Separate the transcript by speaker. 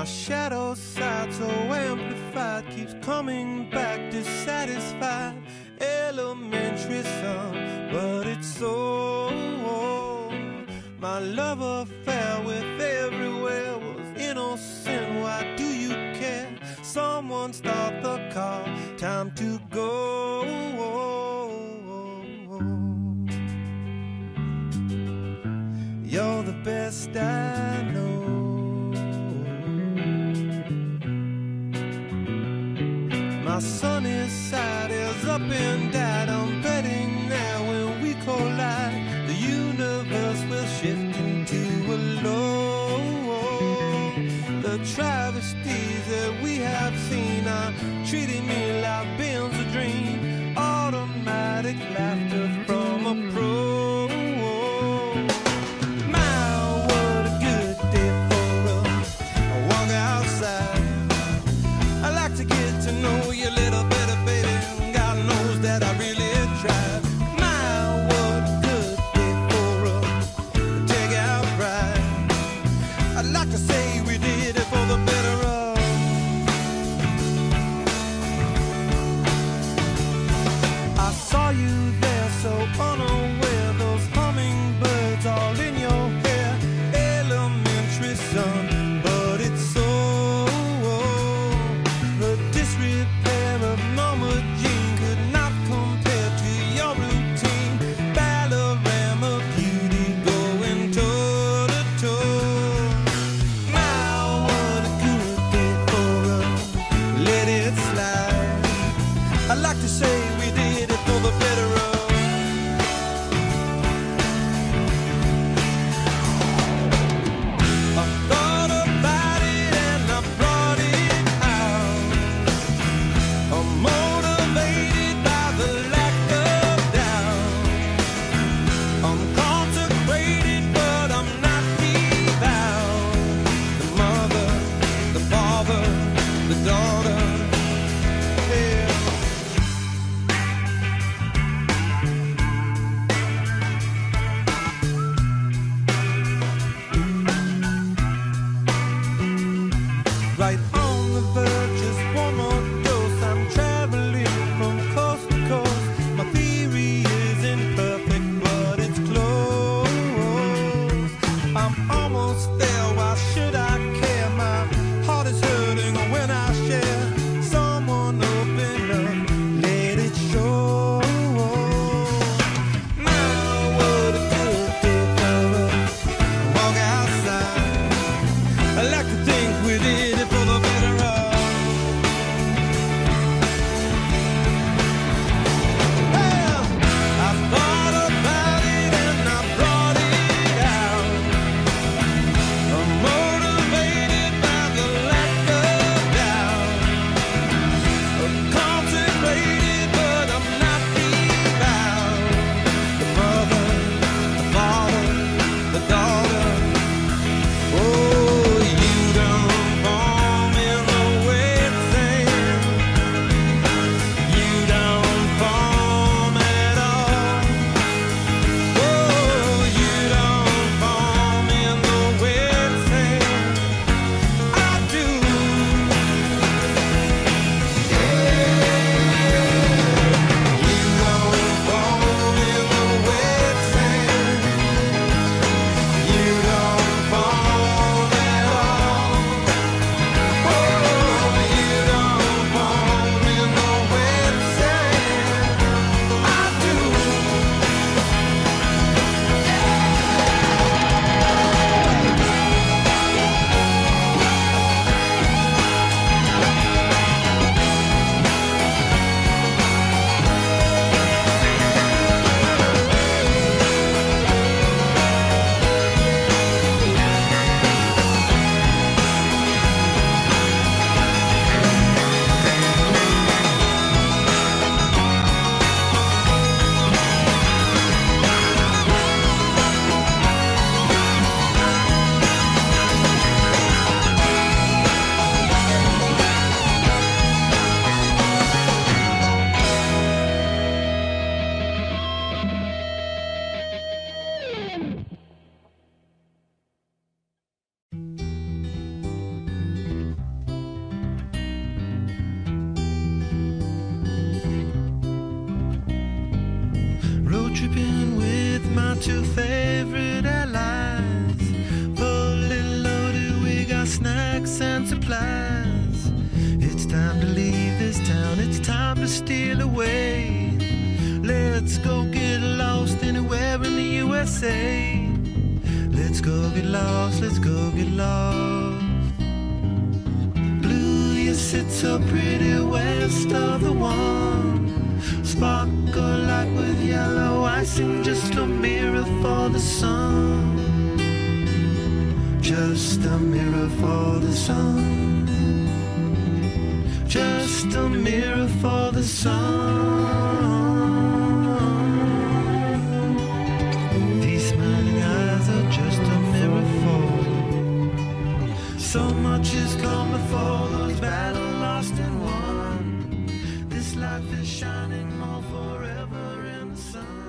Speaker 1: My shadow side so amplified keeps coming back dissatisfied. Elementary son, but it's so. My love affair with everywhere was innocent. Why do you care? Someone start the car, time to go. You're the best I know. My sunny side is up and died. I'm betting now when we collide, the universe will shift into a low. The travesties that we have seen are treating me like being's a dream. Automatic laughter from a pro. To know you a little better, baby. God knows that I really tried. My, what a good day for us to take out pride. I'd like to say we did it for the better. two favorite allies. Fully loaded, we got snacks and supplies. It's time to leave this town, it's time to steal away. Let's go get lost anywhere in the USA. Let's go get lost, let's go get lost. Blue, you sit so pretty west of the one. Sparkle like with yellow icing, just a mirror for the sun. Just a mirror for the sun. Just a mirror for the sun. These smiling eyes are just a mirror for. So much has come before, those battles lost and won. This life is shining more forever in the sun.